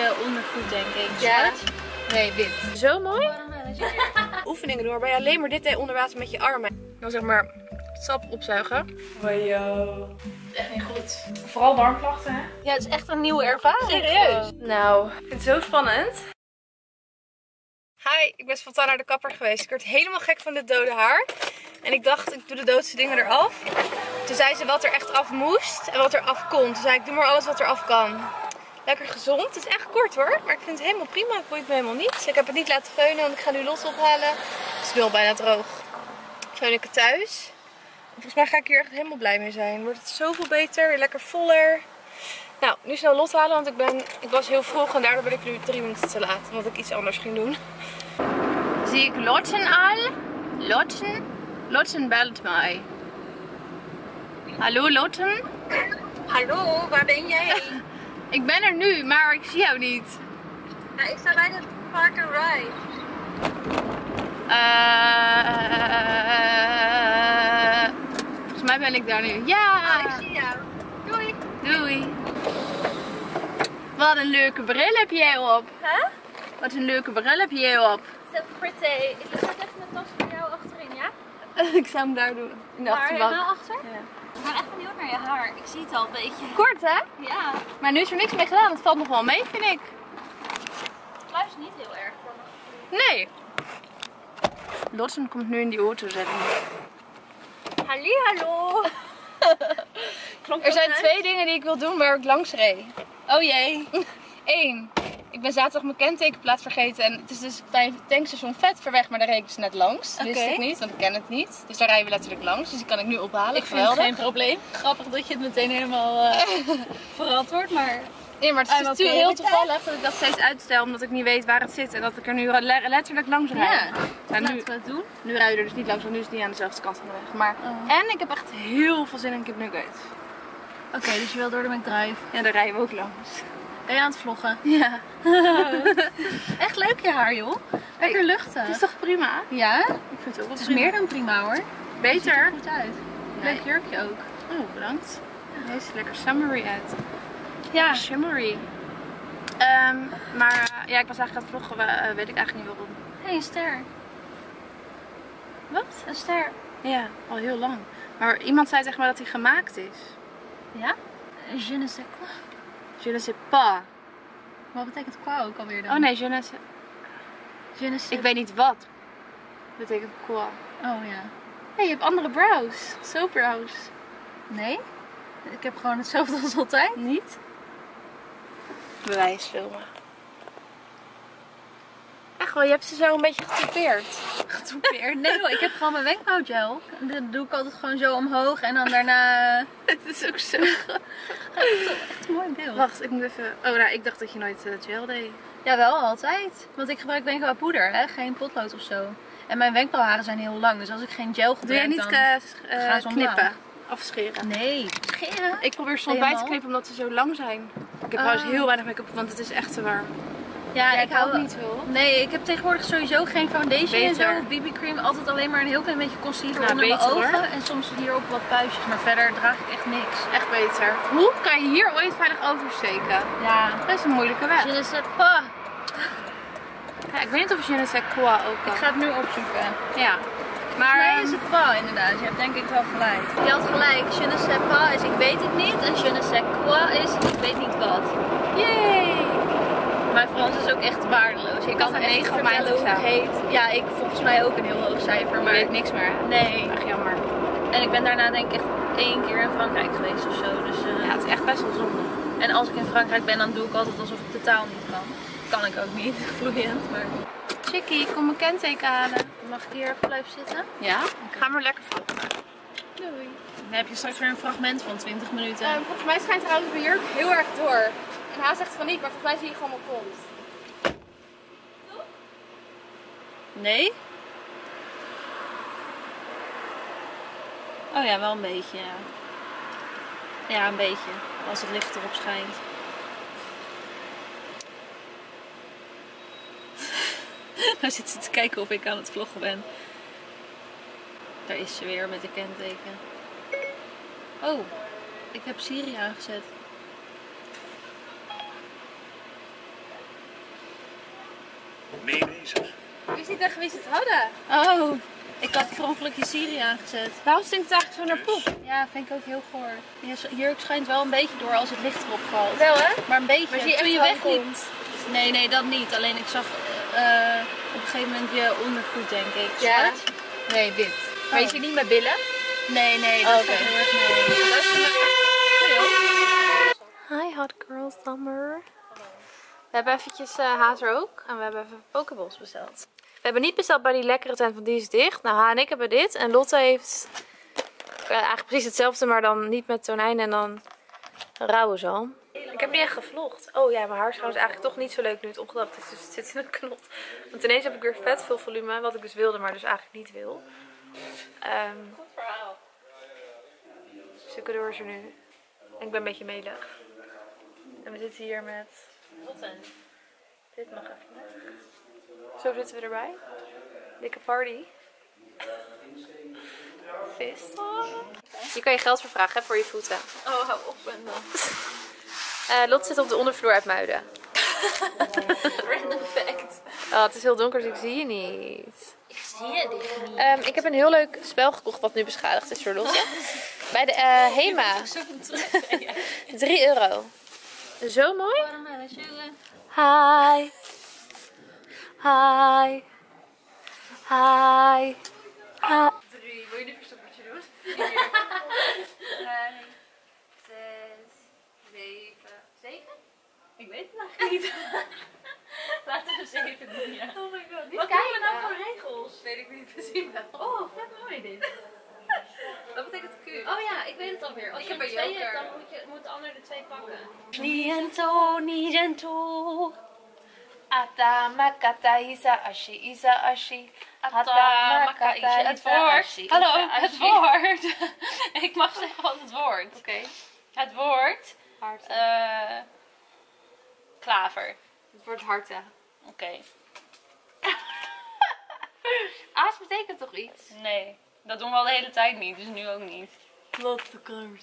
je ondergoed, denk ik. Ja. Zwart? Nee, wit. Zo mooi. Oefeningen doen waarbij je alleen maar dit deed onder water met je armen. Dan zeg maar sap opzuigen. Wajo. Echt niet goed. Vooral darmklachten, hè? Ja, het is echt een nieuwe ervaring. Serieus? Nou, ik vind het zo spannend. Hi, ik ben spontaan naar de kapper geweest. Ik werd helemaal gek van dit dode haar. En ik dacht, ik doe de doodste dingen eraf. Toen zei ze wat er echt af moest en wat er af kon. Toen zei ik, doe maar alles wat er af kan. Lekker gezond. Het is echt kort hoor, maar ik vind het helemaal prima. Het boeit me helemaal niet. Dus ik heb het niet laten feunen, want ik ga nu los ophalen. Het is nu al bijna droog. Feun ik het thuis. Volgens mij ga ik hier echt helemaal blij mee zijn. Wordt het zoveel beter, weer lekker voller. Nou, nu snel los halen, want ik was heel vroeg en daardoor ben ik nu 3 minuten te laat. Omdat ik iets anders ging doen. Zie ik Lotten al? Lotten? Lotten belt mij. Hallo Lotten? Hallo, waar ben jij? Ik ben er nu, maar ik zie jou niet. Nou, ik sta bij de Park and Ride. Volgens mij ben ik daar nu. Ja! Oh, ik zie jou. Doei. Doei. Wat een leuke bril heb jij op. Huh? Wat een leuke bril heb jij op. So pretty. Ik zet even mijn tas voor jou achterin, ja? Ik zou hem daar doen. In de Waar, achterbank. helemaal achter? Ja. Ik ben echt benieuwd naar je haar. Ik zie het al een beetje. Kort hè? Ja. Maar nu is er niks mee gedaan. Het valt nog wel mee, vind ik. Het luistert niet heel erg voor me. Nee. Lotten komt nu in die auto zetten. Hallo. Er zijn 2 dingen die ik wil doen waar ik langs reed. Oh jee. 1. Ik ben zaterdag mijn kentekenplaat vergeten en het is dus bij het tankstation vet ver weg, maar daar reed ik dus net langs. Wist ik niet, want ik ken het niet. Dus daar rijden we letterlijk langs, dus die kan ik nu ophalen. Ik vind het geen probleem. Grappig dat je het meteen helemaal verantwoordt, maar... Ja, maar het is natuurlijk heel toevallig dat ik dat steeds uitstel, omdat ik niet weet waar het zit en dat ik er nu letterlijk langs rijd. Ja, En nu, laten we het doen. nu rijden we er dus niet langs, want nu is het niet aan dezelfde kant van de weg. Maar, En ik heb echt heel veel zin in kipnuggets. Oké, dus je wil door de McDrive. Ja, daar rijden we ook langs. Ben je aan het vloggen? Ja. Echt leuk je haar, joh. Lekker luchtig. Het is toch prima? Ja? Ik vind het ook wel Het is prima. meer dan prima hoor. Het ziet Beter. er goed uit. Leuk jurkje ook. Oh, bedankt. Hij ziet er lekker summery uit. Ja. Shimmery. Maar ja, ik was eigenlijk aan het vloggen, weet ik eigenlijk niet waarom. Hé, een ster. Wat? Een ster. Ja, al heel lang. Maar iemand zei zeg maar dat hij gemaakt is. Ja? Je ne sais quoi. Je ne sais pas. Wat betekent quoi ook alweer dan? Oh nee, je ne sais... Je ne sais... Ik weet niet wat. Betekent quoi. Oh ja. Hey, je hebt andere brows. Zo brows. Nee? Ik heb gewoon hetzelfde als altijd. Niet? Bewijs filmen. Echt wel, je hebt ze zo een beetje getoupeerd. Getoupeerd? Nee hoor, ik heb gewoon mijn wenkbrauwgel. Dat doe ik altijd gewoon zo omhoog en dan daarna... Het is ook zo. Echt een mooi beeld. Wacht, ik moet even... Oh, nou, ik dacht dat je nooit gel deed. Jawel, altijd. Want ik gebruik wenkbrauwpoeder, hè? Geen potlood of zo. En mijn wenkbrauwharen zijn heel lang, dus als ik geen gel gebruik, Doe jij niet gaan ze omlaag. knippen? Afscheren? Nee, scheren? Ik probeer soms bij te knippen omdat ze zo lang zijn. Ik heb trouwens heel weinig make-up, want het is echt te warm. Ja, Ja, ik hou ook niet veel. Nee, ik heb tegenwoordig sowieso geen foundation en Beter. zo. Of BB-cream, altijd alleen maar een heel klein beetje concealer Nou, onder beter, mijn ogen. hoor. En soms hier ook wat puistjes, maar verder draag ik echt niks. Echt beter. Hoe kan je hier ooit veilig oversteken? Ja. Dat is een moeilijke weg. Je ne sais pas. Ja, ik weet niet of je ne sais quoi ook kan. Ik ga het nu opzoeken. Ja. Maar Nee, is het pas inderdaad. Je hebt denk ik wel gelijk. Je had gelijk. Je ne sais pas is ik weet het niet. En je ne sais quoi is ik weet niet wat. yay! Mijn Frans is ook echt waardeloos. Ik had kan een echt 9 op mijn vertellen hoe het heet. Ja, ik volgens mij ook een heel hoog cijfer. Maar Maar weet niks meer. nee. Echt jammer. En ik ben daarna denk ik echt 1 keer in Frankrijk geweest of zo. Dus, Ja, het is echt best wel zonde. En als ik in Frankrijk ben, dan doe ik altijd alsof ik totaal niet kan. Kan ik ook niet, vloeiend. Maar... Chickie, kom mijn kenteken halen. Mag ik hier even blijven zitten? Ja? Ga maar lekker vloggen. Doei. Dan heb je straks weer een fragment van 20 minuten. Volgens mij schijnt trouwens mijn jurk heel erg door. En hij zegt van niet, maar volgens mij zie je gewoon mijn kont. Nee? Oh ja, wel een beetje. Ja, ja een beetje. Als het licht erop schijnt. Nou zit ze te kijken of ik aan het vloggen ben. Daar is ze weer met de kenteken. Oh, ik heb Siri aangezet. mee bezig. Ik wist niet tegen wie ze het hadden. Oh, ik had per ongeluk je Siri aangezet. Waarom stinkt het eigenlijk zo naar poep? Ja, vind ik ook heel goor. Je jurk schijnt wel een beetje door als het licht erop valt. Wel hè? Maar een beetje. Maar zie je Toen echt je wel wegliep. komt? Nee, dat niet. Alleen ik zag op een gegeven moment je ondergoed, denk ik. Ja? Zwart. Nee, wit. Maar je ziet niet met billen? Nee, dat is Oké. heel erg mee. Hi Hot Girl Summer. We hebben eventjes Hazer ook. En we hebben even pokeballs besteld. We hebben niet besteld bij die lekkere tent, want die is dicht. Nou, Ha en ik hebben dit. En Lotte heeft eigenlijk precies hetzelfde, maar dan niet met tonijn en dan rauwe zalm. Ik heb niet echt gevlogd. Oh ja, mijn haar is trouwens eigenlijk toch niet zo leuk nu het opgedroogd is. Dus het zit in een knot. Want ineens heb ik weer vet veel volume. Wat ik dus wilde, maar dus eigenlijk niet wil. Goed verhaal. Stukken door ze nu. En ik ben een beetje melig. En we zitten hier met... Dit mag even weg. Zo zitten we erbij. Dikke party. Vis. Hier kan je geld voor vragen, hè, voor je voeten. Oh, hou op en dan. Lot zit op de ondervloer uit Muiden. Random fact. Oh, het is heel donker, dus ik zie je niet. Ik zie je dit niet. Ik heb een heel leuk spel gekocht wat nu beschadigd is voor Lotte. Bij de Hema. 3 euro. Zo mooi. Hi. Hi. Hi. Hi. 3. Wil je dit verstoppertje doen? 4, 5, 6, 7. 7? Ik weet het eigenlijk niet. Laten we 7 doen, ja. Oh my god. Wat doen we nou voor regels? Weet ik niet precies. Oh, vet mooi dit. Wat betekent Q? Oh ja, ik weet het alweer. Als Ik je heb een 2 joker. hebt, dan moet de ander de 2 pakken. Niento. Atamakata isa ashi isa ashi. Atamakata Het isa woord. ashi. Hallo, het woord. Ik mag zeggen wat het woord. Oké. Het woord. Harte. Klaver. Het wordt harte. Oké. Aas betekent toch iets? Nee, dat doen we al de hele tijd niet, dus nu ook niet. Lotte colors.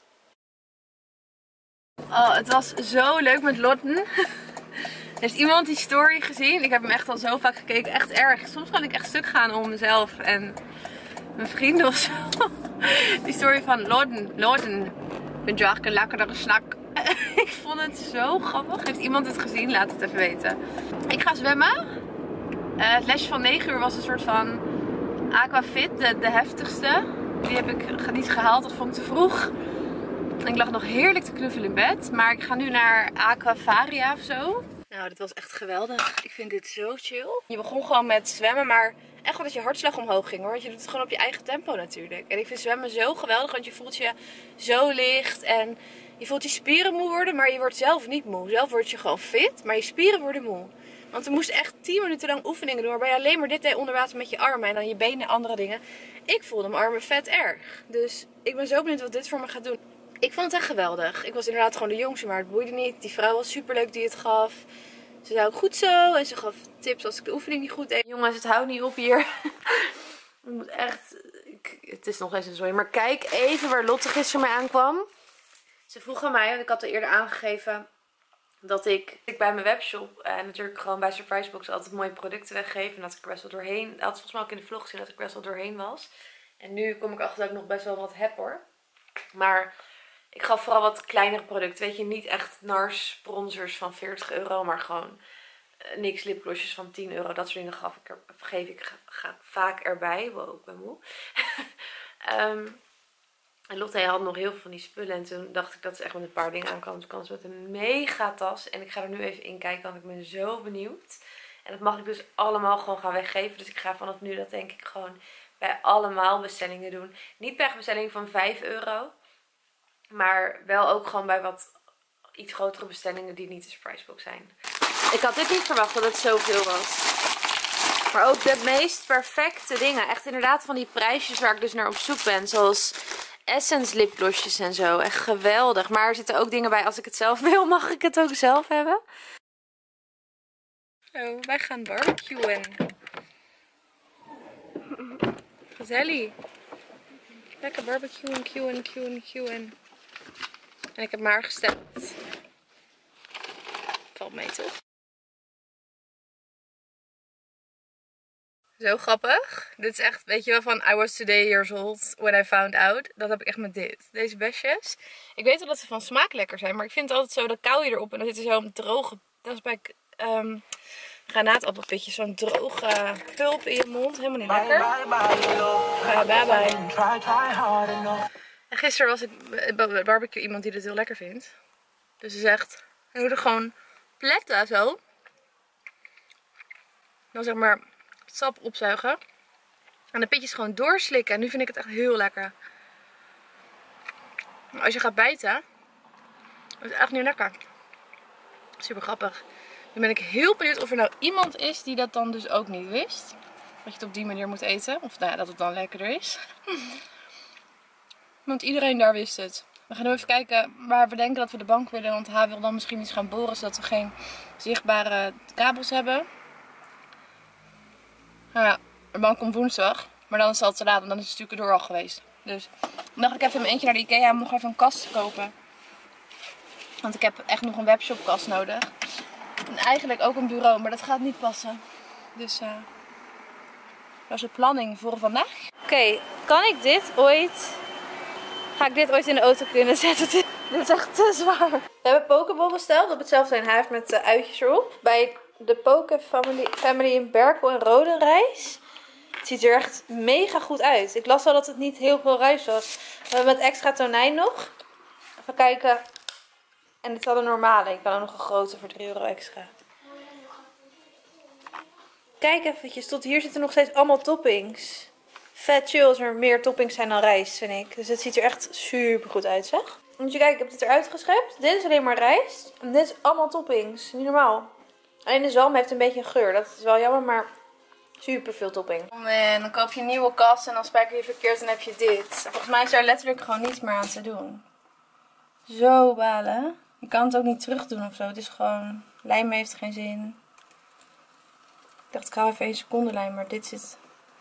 Oh, het was zo leuk met Lotten. Heeft iemand die story gezien? Ik heb hem echt al zo vaak gekeken. Echt erg. Soms kan ik echt stuk gaan om mezelf en mijn vrienden of zo. Die story van Lotten. Vind je eigenlijk een lekkere snack? Ik vond het zo grappig. Heeft iemand het gezien? Laat het even weten. Ik ga zwemmen. Het lesje van 9 uur was een soort van aquafit, de heftigste. Die heb ik niet gehaald, dat vond ik te vroeg. Ik lag nog heerlijk te knuffelen in bed. Maar ik ga nu naar Aquavaria of zo. Nou, dit was echt geweldig. Ik vind dit zo chill. Je begon gewoon met zwemmen, maar echt wel dat je hartslag omhoog ging hoor. Want je doet het gewoon op je eigen tempo natuurlijk. En ik vind zwemmen zo geweldig, want je voelt je zo licht. En je voelt je spieren moe worden, maar je wordt zelf niet moe. Zelf word je gewoon fit, maar je spieren worden moe. Want we moesten echt 10 minuten lang oefeningen doen waarbij je alleen maar dit deed onder water met je armen en dan je benen en andere dingen. Ik voelde mijn armen vet erg. Dus ik ben zo benieuwd wat dit voor me gaat doen. Ik vond het echt geweldig. Ik was inderdaad gewoon de jongste, maar het boeide niet. Die vrouw was superleuk die het gaf. Ze zei ook goed zo en ze gaf tips als ik de oefening niet goed deed. Jongens, het houdt niet op hier. Ik moet echt... Het is nog eens een zooi. Maar kijk even waar Lotte gisteren mee aankwam. Ze vroeg aan mij, want ik had al eerder aangegeven dat ik bij mijn webshop en natuurlijk gewoon bij Surprisebox altijd mooie producten weggeef. En dat ik er best wel doorheen, dat had volgens mij ook in de vlog gezien, dat ik best wel doorheen was. En nu kom ik achter dat ik nog best wel wat heb hoor. Maar ik gaf vooral wat kleinere producten. Weet je, niet echt NARS bronzers van 40 euro, maar gewoon niks lipglossjes van 10 euro. Dat soort dingen geef ik vaak erbij. Wow, ik ben moe. En Lotte had nog heel veel van die spullen. En toen dacht ik dat ze echt met een paar dingen aankwam. Toen kwam ze met een mega tas. En ik ga er nu even in kijken, want ik ben zo benieuwd. En dat mag ik dus allemaal gewoon gaan weggeven. Dus ik ga vanaf nu dat denk ik gewoon bij allemaal bestellingen doen. Niet bij bestellingen van 5 euro. Maar wel ook gewoon bij wat iets grotere bestellingen die niet de Surprisebox zijn. Ik had dit niet verwacht dat het zoveel was. Maar ook de meest perfecte dingen. Echt inderdaad van die prijsjes waar ik dus naar op zoek ben. Zoals Essence lipglossjes en zo. Echt geweldig. Maar er zitten ook dingen bij. Als ik het zelf wil, mag ik het ook zelf hebben. Oh, wij gaan barbecuen. Gezellig. Lekker barbecuen, queuen. En ik heb maar gesteld. Valt mee toch? Zo grappig. Dit is echt, weet je wel, van I was today years old when I found out. Dat heb ik echt met dit. Deze besjes. Ik weet wel dat ze van smaak lekker zijn, maar ik vind het altijd zo, dan kauw je erop en dan zit er zo'n droge, dat is bij granaatappelpitjes, zo'n droge pulp in je mond. Helemaal niet lekker. Bye bye. En gisteren was ik bij barbecue iemand die dit heel lekker vindt. Dus ze zegt, je moet er gewoon pletten zo. Dan zeg maar het sap opzuigen. En de pitjes gewoon doorslikken. En nu vind ik het echt heel lekker. Maar als je gaat bijten, is het echt niet lekker. Super grappig. Nu ben ik heel benieuwd of er nou iemand is die dat dan dus ook niet wist. Dat je het op die manier moet eten. Of nou ja, dat het dan lekkerder is. Want iedereen daar wist het. We gaan nu even kijken waar we denken dat we de bank willen. Want hij wil dan misschien iets gaan boren zodat we geen zichtbare kabels hebben. Nou ja, de bank komt woensdag. Maar dan is het al te laat, want dan is het natuurlijk door al geweest. Dus dan dacht ik even in mijn eentje naar de Ikea om nog even een kast te kopen. Want ik heb echt nog een webshopkast nodig. En eigenlijk ook een bureau, maar dat gaat niet passen. Dus dat is de planning voor vandaag. Oké, kan ik dit ooit... Ga ik dit ooit in de auto kunnen zetten? Dit is echt te zwaar. We hebben pokeball besteld op hetzelfde in huis met uitjes erop. Bij de Poke Family in Berkel en Rodenrijs. Het ziet er echt mega goed uit. Ik las al dat het niet heel veel rijst was. We hebben met extra tonijn nog. Even kijken. En dit hadden normale. Ik kan ook nog een grote voor 3 euro extra. Kijk eventjes. Tot hier zitten nog steeds allemaal toppings. Vet chill als er meer toppings zijn dan rijst, vind ik. Dus het ziet er echt super goed uit, zeg. Moet je kijken, ik heb dit eruit geschept. Dit is alleen maar rijst. En dit is allemaal toppings. Niet normaal. Alleen de zalm heeft een beetje een geur. Dat is wel jammer, maar super veel topping. Oh man, dan koop je een nieuwe kast en dan spijker je verkeerd en heb je dit. Volgens mij is daar letterlijk gewoon niets meer aan te doen. Zo balen. Je kan het ook niet terug doen of zo. Het is gewoon, lijm heeft geen zin. Ik dacht ik hou even 1 seconde lijm, maar dit zit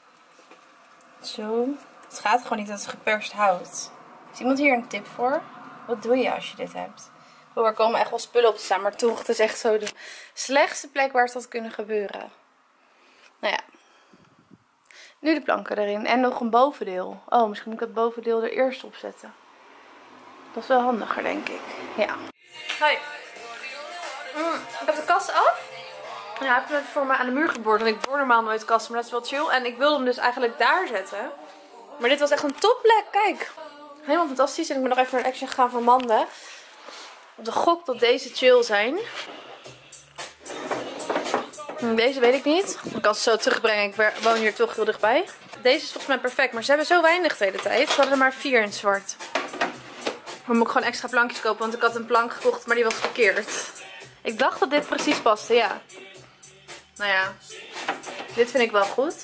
zo. Het gaat gewoon niet, dat is geperst hout. Is iemand hier een tip voor? Wat doe je als je dit hebt? Oh, er komen echt wel spullen op te staan, maar toch, het is echt zo de slechtste plek waar het had kunnen gebeuren. Nou ja. Nu de planken erin en nog een bovendeel. Oh, misschien moet ik dat bovendeel er eerst op zetten. Dat is wel handiger, denk ik. Ja. Hoi. Ik heb de kast af. Ja, hij heeft hem even voor me aan de muur geboord. Want ik boor normaal nooit kasten, maar dat is wel chill. En ik wilde hem dus eigenlijk daar zetten. Maar dit was echt een topplek. Kijk. Helemaal fantastisch. En ik ben nog even naar Action gegaan voor Manden. Op de gok dat deze chill zijn. Deze weet ik niet. Ik kan ze zo terugbrengen. Ik woon hier toch heel dichtbij. Deze is volgens mij perfect. Maar ze hebben zo weinig de hele tijd. Ze hadden er maar 4 in zwart. Dan moet ik gewoon extra plankjes kopen. Want ik had een plank gekocht, maar die was verkeerd. Ik dacht dat dit precies paste, ja. Nou ja. Dit vind ik wel goed.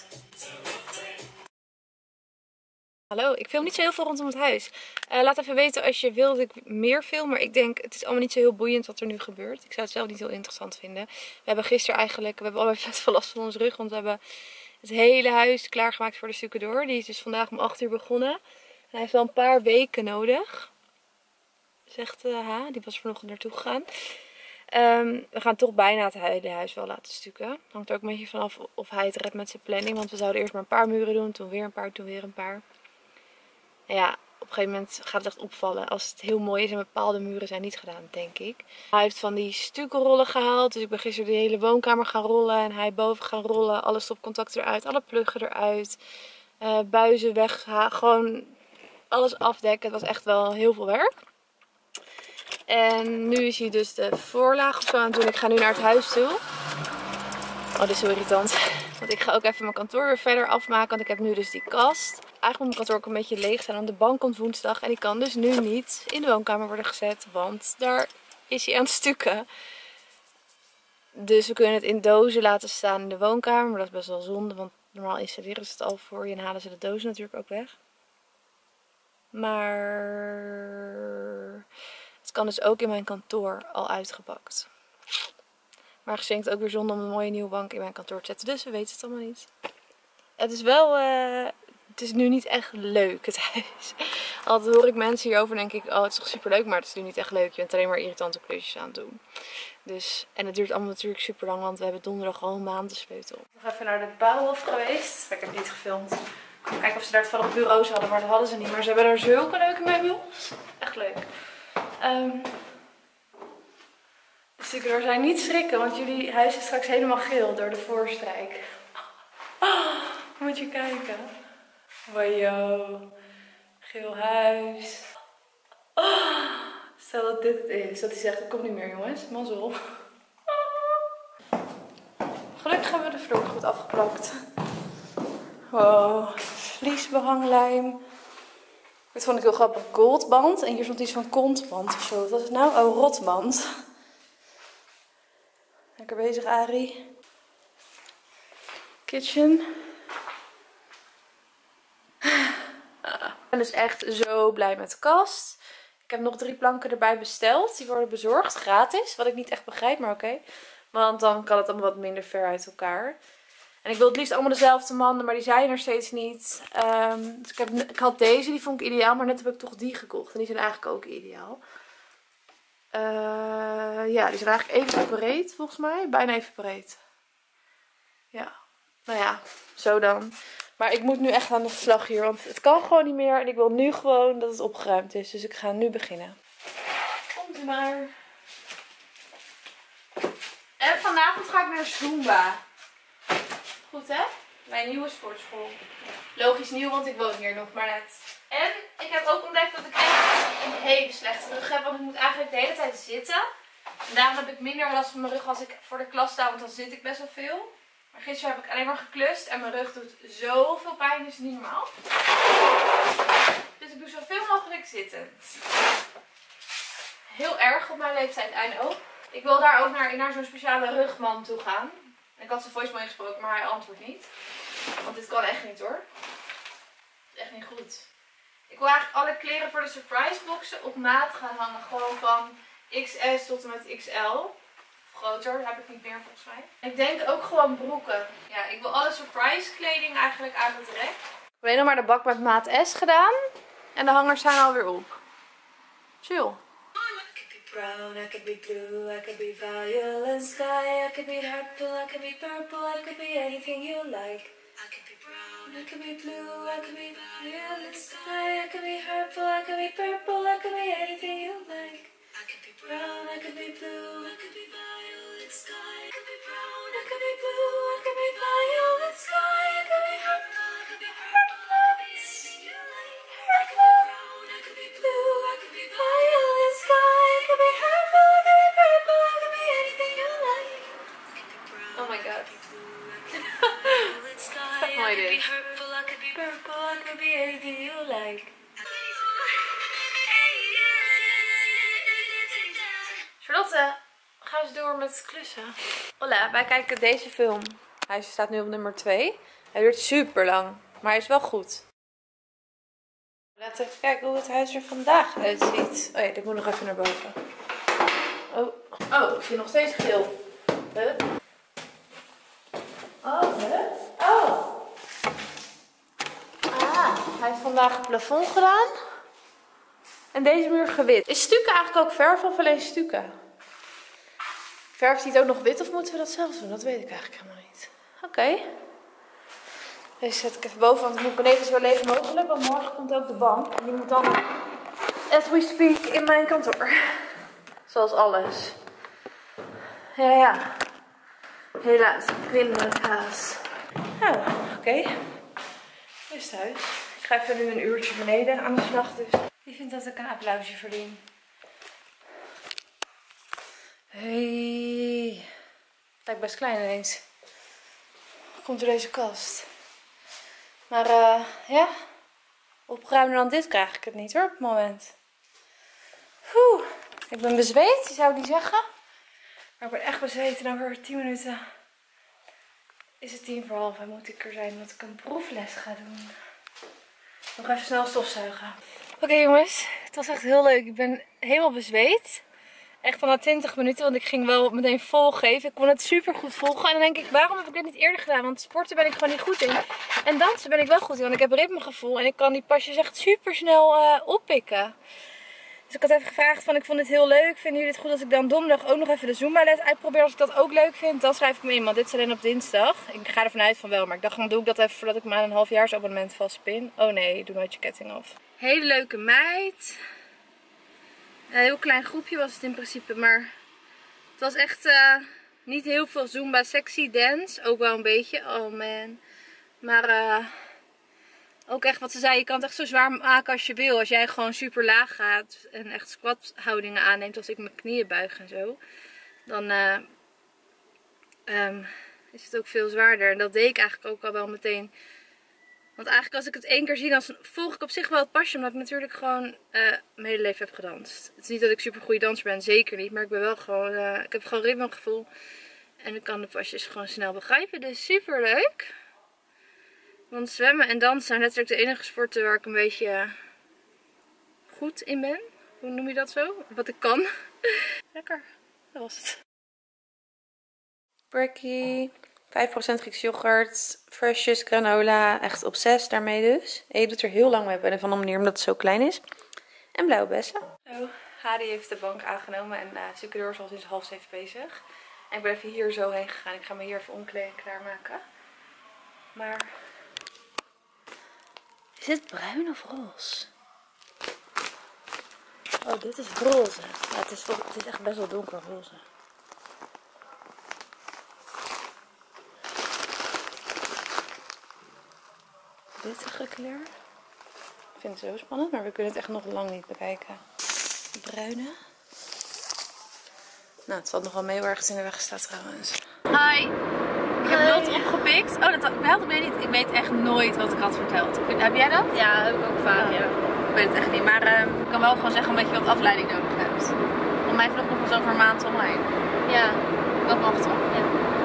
Hallo, ik film niet zo heel veel rondom het huis. Laat even weten als je wil dat ik meer film. Maar ik denk, het is allemaal niet zo heel boeiend wat er nu gebeurt. Ik zou het zelf niet heel interessant vinden. We hebben gisteren eigenlijk, we hebben allebei vet veel last van ons rug. Want we hebben het hele huis klaargemaakt voor de stucadoor. Die is dus vandaag om 8 uur begonnen. Hij heeft wel een paar weken nodig. Zegt H, die was vanochtend naartoe gegaan. We gaan toch bijna het hele huis wel laten stukken. Hangt er ook een beetje vanaf of hij het redt met zijn planning. Want we zouden eerst maar een paar muren doen. Toen weer een paar, toen weer een paar. En ja, op een gegeven moment gaat het echt opvallen. Als het heel mooi is en bepaalde muren zijn niet gedaan, denk ik. Hij heeft van die stukenrollen gehaald. Dus ik ben gisteren de hele woonkamer gaan rollen. En hij boven gaan rollen. Alle stopcontacten eruit. Alle pluggen eruit. Buizen weg. Gewoon alles afdekken. Het was echt wel heel veel werk. En nu is hij dus de voorlaag of zo aan het doen. Ik ga nu naar het huis toe. Oh, dit is zo irritant. Want ik ga ook even mijn kantoor weer verder afmaken. Want ik heb nu dus die kast. Eigenlijk moet mijn kantoor ook een beetje leeg zijn. Want de bank komt woensdag. En die kan dus nu niet in de woonkamer worden gezet. Want daar is hij aan het stukken. Dus we kunnen het in dozen laten staan in de woonkamer. Maar dat is best wel zonde. Want normaal installeren ze het al voor je. En halen ze de dozen natuurlijk ook weg. Maar het kan dus ook in mijn kantoor al uitgepakt. Maar gezien het ook weer zonde om een mooie nieuwe bank in mijn kantoor te zetten. Dus we weten het allemaal niet. Het is wel... het is nu niet echt leuk, het huis. Altijd hoor ik mensen hierover en denk ik... Oh, het is toch super leuk, maar het is nu niet echt leuk. Je bent alleen maar irritante klusjes aan het doen. Dus, en het duurt allemaal natuurlijk super lang, want we hebben donderdag al een maand de sleutel. Nog even naar de Bouwhof geweest. Ik heb niet gefilmd. Kijken of ze daar toevallig bureaus hadden, maar dat hadden ze niet. Maar ze hebben daar zulke leuke meubels. Echt leuk. Dus ik er zijn niet schrikken, want jullie huis is straks helemaal geel door de voorstrijk. Moet je kijken. Wajo. Geel huis. Stel dat dit het is. Dat hij zegt, ik kom niet meer jongens. Mazzel. Gelukkig hebben we de vloer goed afgeplakt. Wow. Vliesbehanglijm. Dit vond ik heel grappig. Goldband. En hier stond iets van kontband of zo. Wat was het nou? Oh, rotband. Lekker bezig, Arie. Kitchen. Ik ben dus echt zo blij met de kast. Ik heb nog 3 planken erbij besteld. Die worden bezorgd, gratis. Wat ik niet echt begrijp, maar oké. Want dan kan het allemaal wat minder ver uit elkaar. En ik wil het liefst allemaal dezelfde manden, maar die zijn er steeds niet. Dus ik had deze, die vond ik ideaal. Maar net heb ik toch die gekocht. En die zijn eigenlijk ook ideaal. Ja, die zijn eigenlijk even breed volgens mij. Bijna even breed. Ja, nou ja, zo dan. Maar ik moet nu echt aan de slag hier, want het kan gewoon niet meer. En ik wil nu gewoon dat het opgeruimd is. Dus ik ga nu beginnen. Komt u maar. En vanavond ga ik naar Zumba. Goed hè? Mijn nieuwe sportschool. Logisch nieuw, want ik woon hier nog maar net. En ik heb ook ontdekt dat ik echt een hele slechte rug heb. Want ik moet eigenlijk de hele tijd zitten. En daarom heb ik minder last van mijn rug als ik voor de klas sta, want dan zit ik best wel veel. Maar gisteren heb ik alleen maar geklust en mijn rug doet zoveel pijn, dus niet normaal. Dus ik doe zoveel mogelijk zittend. Heel erg op mijn leeftijd einde ook. Ik wil daar ook naar zo'n speciale rugman toe gaan. Ik had zijn voicemail ingesproken, maar hij antwoordt niet. Want dit kan echt niet hoor. Het is echt niet goed. Ik wil eigenlijk alle kleren voor de surprise boxen op maat gaan hangen. Gewoon van XS tot en met XL. Groter, dat heb ik niet meer volgens mij. Ik denk ook gewoon broeken. Ja, ik wil alle surprise kleding eigenlijk aan het rek. Ik heb alleen nog maar de bak met maat S gedaan. En de hangers zijn alweer op. Chill. Brown, I could be blue, I could be violet sky, I could be dark blue, I could be purple, I could be anything you like. I could be brown, I could be blue, I could be violet sky, I could be purple, I could be purple, I could be anything you like. I could be brown, I could be blue, I could be violet sky, I could be brown, I could be blue, I could be violet sky, I could be purple, I could be purple, I could be anything you like. I could be brown, I could be blue, I could be violet sky, I could be purple, I could be purple, I could be anything you like. Oh my god. Kijk mooi dit. I could be purple, I could be anything you like. Charlotte, ga eens door met klussen. Hola, wij kijken deze film. Hij staat nu op nummer 2. Hij duurt super lang, maar hij is wel goed. Laten we even kijken hoe het huis er vandaag uitziet. Oh ja, dit moet nog even naar boven. Oh, ik zie nog steeds geel. Huh? Oh, huh? Oh. Ah, hij heeft vandaag het plafond gedaan. En deze muur gewit. Is stukken eigenlijk ook verf of alleen stukken? Verft hij het ook nog wit of moeten we dat zelf doen? Dat weet ik eigenlijk helemaal niet. Oké. Deze zet ik even boven, want het moet beneden zo leeg mogelijk. Want morgen komt ook de bank. En die moet dan, as we speak, in mijn kantoor. Zoals alles. Ja. Helaas, pindakaas. Nou, oké. Dit is het huis. Ik ga even nu een uurtje beneden aan de slag. Dus wie vindt dat ik een applausje verdien? Hey. Lijkt best klein ineens. Komt door deze kast. Maar ja, opruimer dan dit krijg ik het niet hoor op het moment. Ik ben bezweet, zou die zeggen. Maar ik ben echt bezweet en over 10 minuten is het 11:45 en moet ik er zijn omdat ik een proefles ga doen. Nog even snel stofzuigen. Oké jongens, het was echt heel leuk. Ik ben helemaal bezweet. Echt al na 20 minuten, want ik ging wel meteen vol geven. Ik kon het super goed volgen. En dan denk ik, waarom heb ik dit niet eerder gedaan? Want sporten ben ik gewoon niet goed in. En dansen ben ik wel goed in, want ik heb ritmegevoel. En ik kan die pasjes echt super snel oppikken. Dus ik had even gevraagd van ik vond dit heel leuk. Vinden jullie het goed als ik dan donderdag ook nog even de Zumba les uitprobeer? Als ik dat ook leuk vind, dan schrijf ik me in. Want dit is alleen op dinsdag. Ik ga ervan uit van wel. Maar ik dacht dan doe ik dat even voordat ik maar een halfjaarsabonnement vastpin. Oh nee, doe nooit je ketting af. Hele leuke meid. Een heel klein groepje was het in principe. Maar het was echt niet heel veel Zumba sexy dance. Ook wel een beetje. Oh man. Maar ook echt wat ze zei, je kan het echt zo zwaar maken als je wil. Als jij gewoon super laag gaat en echt squat houdingen aanneemt, als ik mijn knieën buig en zo. Dan is het ook veel zwaarder. En dat deed ik eigenlijk ook al wel meteen. Want eigenlijk als ik het 1 keer zie, dan volg ik op zich wel het pasje. Omdat ik natuurlijk gewoon mijn hele leven heb gedanst. Het is niet dat ik super goede danser ben, zeker niet. Maar ik ben wel gewoon, ik heb gewoon ritmegevoel. En ik kan de pasjes gewoon snel begrijpen. Dus super leuk. Want zwemmen en dansen zijn letterlijk de enige sporten waar ik een beetje goed in ben. Hoe noem je dat zo? Wat ik kan. Lekker. Dat was het. Brekkie. 5% Grieks yoghurt. Freshjes, granola. Echt obsessed daarmee dus. En je doet er heel lang mee op een of andere manier omdat het zo klein is. En blauwe bessen. Zo, Hadi heeft de bank aangenomen en Sukedor is al sinds 6:30 bezig. En ik ben even hier zo heen gegaan. Ik ga me hier even omkleden en klaarmaken. Maar... is het bruin of roze? Oh, dit is roze. Ja, het is echt best wel donkerroze. Dit kleur. Ik vind het zo spannend, maar we kunnen het echt nog lang niet bekijken. Bruine. Nou, het valt nog wel mee waar ergens in de weg staat trouwens. Hi! Ik heb Lot opgepikt. Oh, dat had ik niet. Ik weet echt nooit wat ik had verteld. Heb jij dat? Ja, heb ik ook vaak, ja. Ik weet het echt niet. Maar ik kan wel gewoon zeggen omdat je wat afleiding nodig hebt. Want mijn vlog komt pas over een maand online. Ja. Dat mag toch? Ja.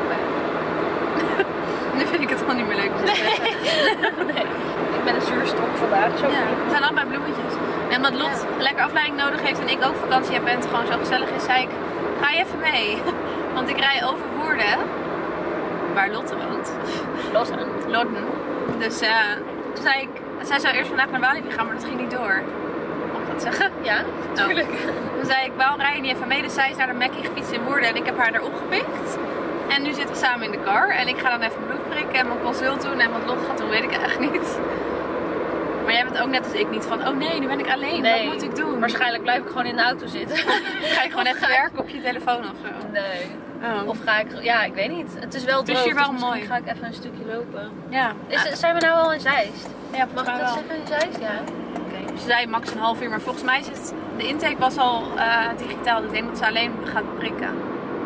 Nu vind ik het gewoon niet meer leuk. Nee. Ik ben een zuurstok vandaag. Zo We zijn allebei bloemetjes. En omdat Lot lekker afleiding nodig heeft en ik ook vakantie heb en het gewoon zo gezellig is, zei ik, ga je even mee. Want ik rij over Woerden, waar Lotte woont. Lotten. Dus toen zei ik, zij zou eerst vandaag naar Walibi gaan, maar dat ging niet door. Mag ik dat zeggen? Ja, natuurlijk. Toen zei ik, waarom rij je niet even mee? Dus zij is naar de Mackie gefietst in Woerden en ik heb haar daar opgepikt. En nu zitten we samen in de car en ik ga dan even bloed prikken en mijn consult doen en wat Lot gaat doen, weet ik eigenlijk niet. Maar jij bent ook net als ik niet van, oh nee, nu ben ik alleen, Nee, wat moet ik doen? Waarschijnlijk blijf ik gewoon in de auto zitten. Ga je gewoon echt werken op je telefoon of zo? Nee. Oh. Of ga ik, ja, ik weet niet. Het is wel droog, is hier wel dus mooi. ga ik even een stukje lopen. Ja. Zijn we nou al in Zeist? Ja, Mag ik dat zeggen in Zeist? Ja. Okay. Ze zei max een half uur, maar volgens mij is het, de intake was al digitaal. Ik denk dat ze alleen gaat prikken.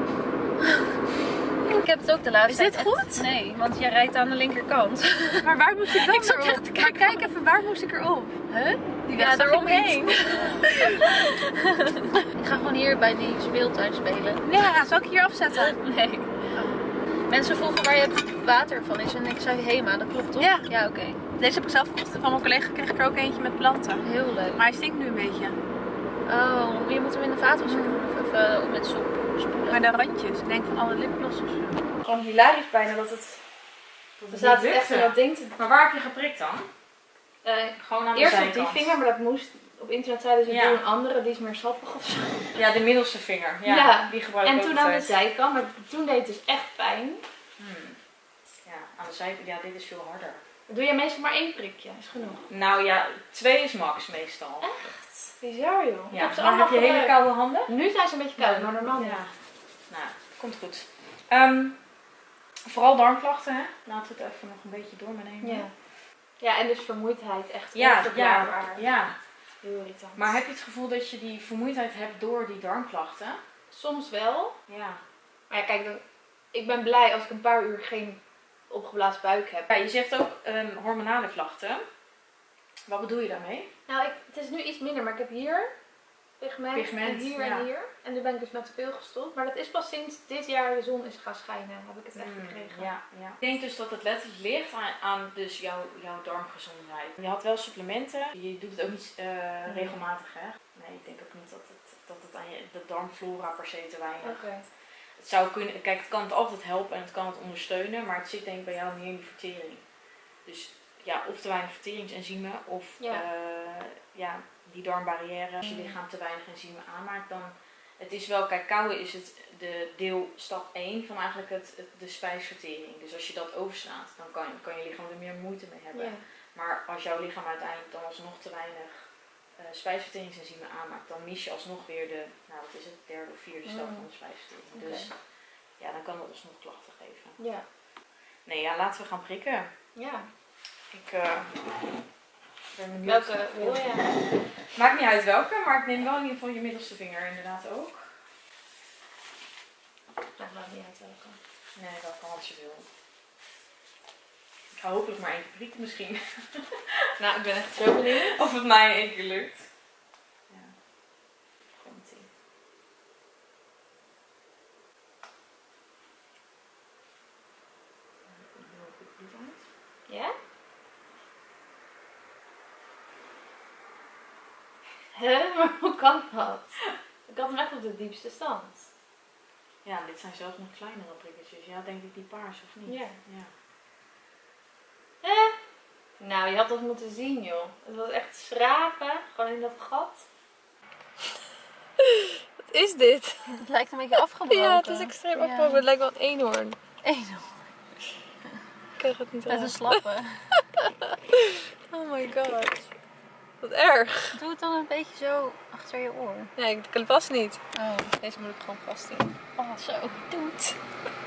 Ik heb het ook de laatste Is dit tijd goed? Echt, nee, want jij rijdt aan de linkerkant. Maar waar moest ik dan Ik zat erop? echt te kijken. Maar kijk even, waar moest ik erop? Huh? Die weg Ja, zag ik eromheen. niet. Ik ga gewoon hier bij die speeltuin spelen. Ja, zal ik hier afzetten? Nee. Mensen vroegen waar je water van is en ik zei Hema, dat klopt toch? Ja. Ja, oké. Deze heb ik zelf gekocht. Van mijn collega kreeg ik er ook eentje met planten. Heel leuk. Maar hij stinkt nu een beetje. Oh, je moet hem in de vaatwasser doen of even met soep spoelen. Maar de randjes, ik denk van alle lipgloss of zo. Gewoon hilarisch bijna dat het... We zaten echt in dat ding te... Maar waar heb je geprikt dan? Gewoon aan de Eerst zijkant. op die vinger, maar dat moest... Op internet zeiden ze Ja. doe een andere, die is meer sappig of zo. Ja, de middelste vinger. Ja, Ja. die gebruik ik En ook toen aan de altijd. zijkant, maar toen deed het dus echt pijn. Ja, aan de zijkant. Ja, dit is veel harder. Dan doe je meestal maar 1 prikje, is genoeg. Nou ja, 2 is max meestal. Echt? Bizar joh. Ja, ze maar allemaal heb je hele gebruikt. koude handen? Nu zijn ze een beetje koud, maar normaal niet. Ja. Nou, komt goed. Vooral darmklachten, hè? Laten we het even nog een beetje door me nemen. Ja. Ja, en dus vermoeidheid echt Ja, onverklaarbaar. ja. Heel irritant. Maar heb je het gevoel dat je die vermoeidheid hebt door die darmklachten? soms wel. Ja. Maar ja, kijk, ik ben blij als ik een paar uur geen opgeblazen buik heb. Ja, je zegt ook hormonale klachten. Wat bedoel je daarmee? Nou, het is nu iets minder, maar ik heb hier pigment en hier ja. en hier. En nu ben ik dus met de pil gestopt. Maar dat is pas sinds dit jaar de zon is gaan schijnen, heb ik het echt gekregen. Ja, ja. Ik denk dus dat het letterlijk ligt aan dus jouw darmgezondheid. Je had wel supplementen. Je doet het ook niet regelmatig, hè? Nee, ik denk ook niet dat het aan de darmflora per se te weinig. Oké. Het zou kunnen, kijk, het kan het altijd helpen en het kan het ondersteunen, maar het zit denk ik bij jou meer in die vertering. Dus of te weinig verteringsenzymen of die darmbarrière. Als je lichaam te weinig enzymen aanmaakt, dan... Het is wel, kijk, kauwen is het de stap 1 van eigenlijk de spijsvertering. Dus als je dat overslaat, dan kan je lichaam er meer moeite mee hebben. Ja. Maar als jouw lichaam uiteindelijk dan alsnog te weinig spijsverteringsenzymen aanmaakt, dan mis je alsnog weer de, wat is het, derde of vierde stap van de spijsvertering. Okay. Dus ja, dan kan dat alsnog klachten geven. Ja. Nee, ja, laten we gaan prikken. Ja. Ik ben benieuwd. Welke wil je? Maakt niet uit welke, maar ik neem wel in ieder geval je middelste vinger inderdaad ook. Dat maakt niet uit welke. Nee, welke als je wil. Ik ga hopelijk maar 1 keer prikken misschien. Nou, ik ben echt zo benieuwd. Of het mij in 1 keer lukt. Ja. Komt-ie. Ja? Hè? Maar hoe kan dat? Ik had hem echt op de diepste stand. Ja, dit zijn zelfs nog kleinere prikkertjes. Ja, denk ik die paars of niet? Ja. Ja. Hè? Nou, je had dat moeten zien, joh. Het was echt schrapen, gewoon in dat gat. Wat is dit? Het lijkt een beetje afgebroken. Ja, het is extreem afgebroken. Het lijkt wel een eenhoorn. Eenhoorn. Ik krijg het niet Met een uit. slappe. Oh my god. Wat erg. Doe het dan een beetje zo achter je oor. Nee, ik kan het vast niet. Oh, Deze moet ik gewoon vast doen. oh zo. Doe het.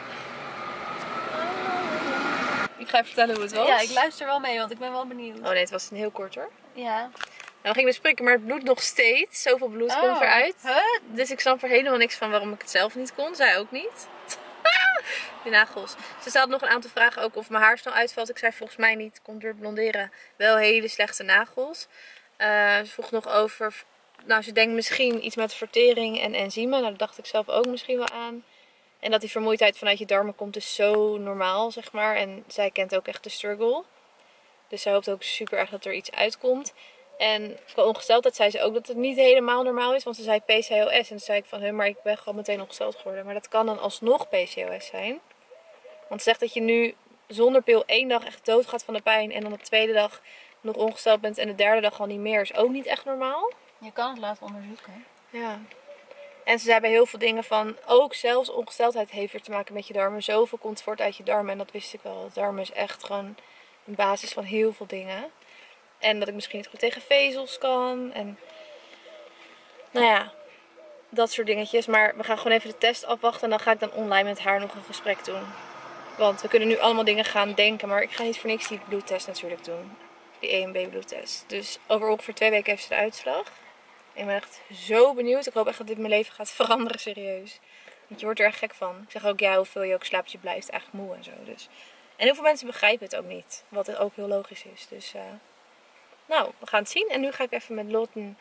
Ik ga je vertellen hoe het was. Ja, ik luister wel mee, want ik ben wel benieuwd. Oh nee, het was een heel kort hoor. Ja. Nou, we gingen dus prikken, maar het bloedt nog steeds. Zoveel bloed komt eruit. Huh? Dus ik snap er helemaal niks van waarom ik het zelf niet kon. Zij ook niet. Die nagels. Ze stelde nog een aantal vragen ook of mijn haar snel uitvalt. Ik zei volgens mij niet. Komt door het blonderen. Wel hele slechte nagels. Ze vroeg nog over... Nou, ze denkt misschien iets met vertering en enzymen. Nou, dat dacht ik zelf ook misschien wel aan. En dat die vermoeidheid vanuit je darmen komt is zo normaal, zeg maar. En zij kent ook echt de struggle. Dus zij hoopt ook super erg dat er iets uitkomt. En qua ongesteldheid zei ze ook dat het niet helemaal normaal is. Want ze zei PCOS. En toen zei ik van, maar ik ben gewoon meteen ongesteld geworden. Maar dat kan dan alsnog PCOS zijn. Want ze zegt dat je nu zonder pil 1 dag echt dood gaat van de pijn. En dan de tweede dag nog ongesteld bent. En de derde dag al niet meer. Is ook niet echt normaal. Je kan het laten onderzoeken. Ja. En ze zei bij heel veel dingen van, ook zelfs ongesteldheid heeft weer te maken met je darmen. Zoveel komt voort uit je darmen. En dat wist ik wel. Darmen is echt gewoon een basis van heel veel dingen. En dat ik misschien niet goed tegen vezels kan. En nou ja, dat soort dingetjes. Maar we gaan gewoon even de test afwachten. En dan ga ik dan online met haar nog een gesprek doen. Want we kunnen nu allemaal dingen gaan denken. Maar ik ga niet voor niks die bloedtest natuurlijk doen. Die EMB bloedtest. Dus over ongeveer 2 weken heeft ze de uitslag. Ik ben echt zo benieuwd. Ik hoop echt dat dit mijn leven gaat veranderen, serieus. Want je wordt er echt gek van. Ik zeg ook, ja, hoeveel je ook slaapt, je blijft eigenlijk moe en zo. Dus. En heel veel mensen begrijpen het ook niet. Wat ook heel logisch is. Dus nou, we gaan het zien. En nu ga ik even met Lotten...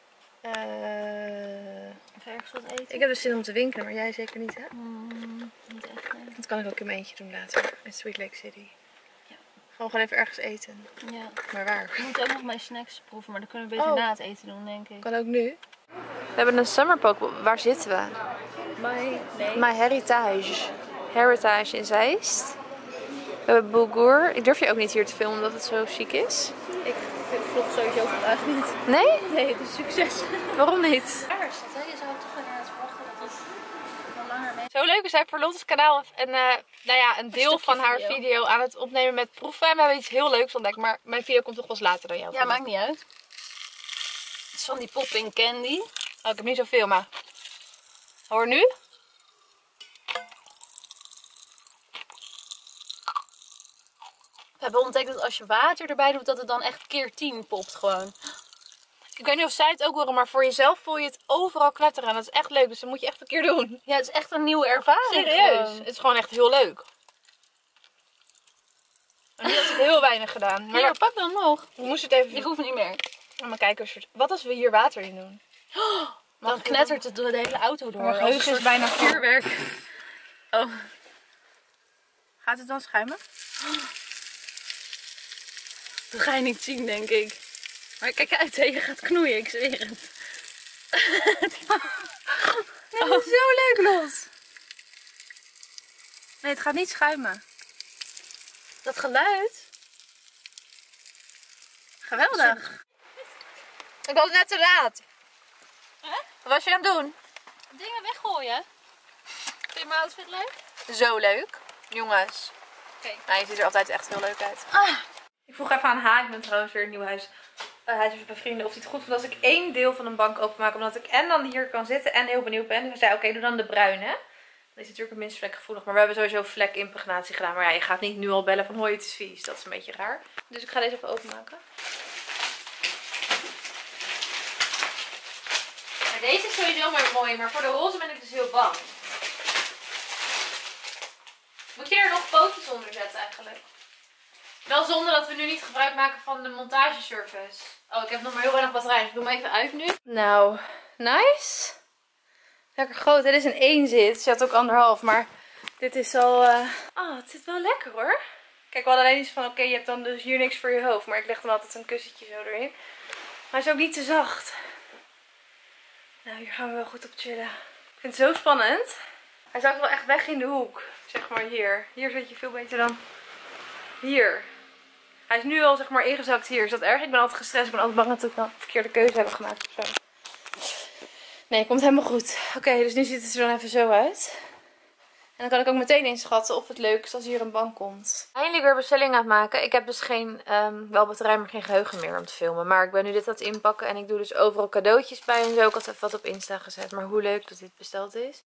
Even ergens wat eten? Ik heb dus zin om te winkelen, maar jij zeker niet, hè? Niet echt, nee. Dat kan ik ook in mijn eentje doen later. In Sweet Lake City. Ja. Gaan we gewoon even ergens eten. Ja. Maar waar? Ik moet ook nog mijn snacks proeven, maar dat kunnen we beter na het eten doen, denk ik. Kan ook nu. We hebben een summer poke. Waar zitten we? My Heritage. Heritage in Zeist. We hebben bulgur. Ik durf je ook niet hier te filmen omdat het zo chic is. Ik vlog sowieso vandaag niet. Nee? Nee, het is succes. Waarom niet? Waar is dat, hè? Je zou toch inderdaad verwachten dat het wel langer mee... Zo leuk is hij voor Lotte's kanaal een deel van haar video aan het opnemen met proeven. En we hebben iets heel leuks ontdekt, maar mijn video komt toch pas later dan jou. Ja, maakt niet uit. Het is van die popping candy. Oh, ik heb niet zoveel, maar... Hoor nu? We hebben ontdekt dat als je water erbij doet, dat het dan echt keer 10 popt gewoon. Ik weet niet of zij het ook horen, maar voor jezelf voel je het overal knetteren. En dat is echt leuk, dus dat moet je echt een keer doen. Ja, het is echt een nieuwe ervaring. Serieus, gewoon. het is gewoon echt heel leuk. En nu had ik heel weinig gedaan. Maar Ja, pak dan nog. we moesten het even... Ik hoef niet meer. Maar kijken, wat als we hier water in doen? Dan knettert het door de hele auto door. Mijn geheugen is bijna vol. vuurwerk. Oh. Gaat het dan schuimen? Dat ga je niet zien, denk ik. Maar kijk uit, hè. Je gaat knoeien, ik zweer het. Nee, dat is zo leuk, Lot. Nee, het gaat niet schuimen. Dat geluid. Geweldig. Ik was net te laat. Wat was je aan het doen? Dingen weggooien. Vind je mijn outfit leuk? Zo leuk. Jongens. Oké. Nou, je ziet er altijd echt heel leuk uit. Ik vroeg even aan H. Ik ben trouwens weer een nieuw huis. Huis met mijn vrienden. Of hij het goed vindt als ik één deel van een bank openmaak. Omdat ik en dan hier kan zitten en heel benieuwd ben. Dus we zeiden oké, doe dan de bruine. Dat is natuurlijk het minst vlekgevoelig. Maar we hebben sowieso vlekimpregnatie gedaan. Maar ja, je gaat niet nu al bellen van hoi, het is vies. Dat is een beetje raar. Dus ik ga deze even openmaken. Maar deze is sowieso maar mooi. Maar voor de roze ben ik dus heel bang. Moet je er nog pootjes onder zetten eigenlijk? Wel zonde dat we nu niet gebruik maken van de montageservice. Oh, ik heb nog maar heel weinig batterij. Ik doe hem even uit nu. Nou, nice. Lekker groot. Dit is een 1 zit. Je had ook 1,5. Maar dit is al... Oh, het zit wel lekker hoor. Kijk, we hadden alleen iets van... Oké, je hebt dan dus hier niks voor je hoofd. Maar ik leg dan altijd een kussentje zo erin. Maar hij is ook niet te zacht. Nou, hier gaan we wel goed op chillen. Ik vind het zo spannend. Hij zat wel echt weg in de hoek. Zeg maar hier. Hier zit je veel beter dan hier. Hij is nu al zeg maar ingezakt hier. Is dat erg? Ik ben altijd gestrest. Ik ben altijd bang dat ik dan een verkeerde keuze heb gemaakt of zo. Nee, het komt helemaal goed. Oké, dus nu ziet het er dan even zo uit. En dan kan ik ook meteen inschatten of het leuk is als hier een bank komt. Eindelijk weer bestelling aan het maken. Ik heb dus geen, wel batterij, maar geen geheugen meer om te filmen. Maar ik ben nu dit aan het inpakken en ik doe dus overal cadeautjes bij en zo. Ik had even wat op Insta gezet, maar hoe leuk dat dit besteld is.